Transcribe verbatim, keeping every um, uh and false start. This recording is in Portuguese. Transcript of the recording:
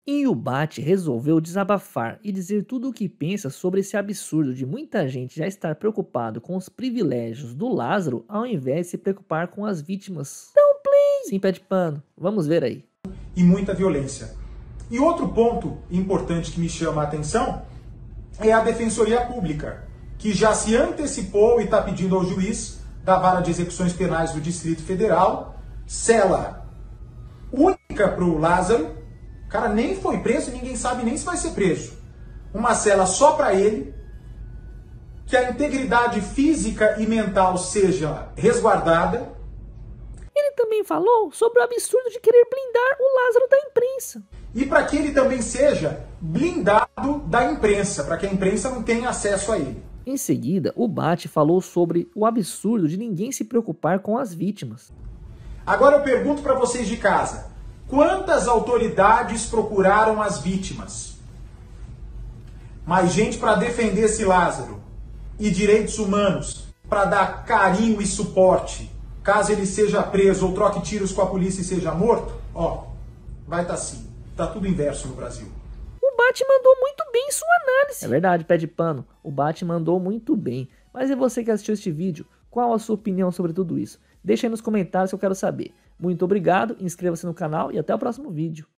E o Bat resolveu desabafar e dizer tudo o que pensa sobre esse absurdo de muita gente já estar preocupado com os privilégios do Lázaro ao invés de se preocupar com as vítimas. Então, please. Sim, pé de pano. Vamos ver aí. E muita violência. E outro ponto importante que me chama a atenção é a Defensoria Pública, que já se antecipou e está pedindo ao juiz da Vara de Execuções Penais do Distrito Federal cela única para o Lázaro. O cara nem foi preso e ninguém sabe nem se vai ser preso. Uma cela só para ele, que a integridade física e mental seja resguardada. Ele também falou sobre o absurdo de querer blindar o Lázaro da imprensa. E para que ele também seja blindado da imprensa, para que a imprensa não tenha acesso a ele. Em seguida, o Bat falou sobre o absurdo de ninguém se preocupar com as vítimas. Agora eu pergunto para vocês de casa, quantas autoridades procuraram as vítimas? Mais gente para defender esse Lázaro. E direitos humanos para dar carinho e suporte, caso ele seja preso ou troque tiros com a polícia e seja morto? Ó, vai estar assim. Tá tudo inverso no Brasil. O Bat mandou muito bem em sua análise. É verdade, pé de pano. O Bat mandou muito bem. Mas é você que assistiu este vídeo. Qual a sua opinião sobre tudo isso? Deixa aí nos comentários que eu quero saber. Muito obrigado, inscreva-se no canal e até o próximo vídeo.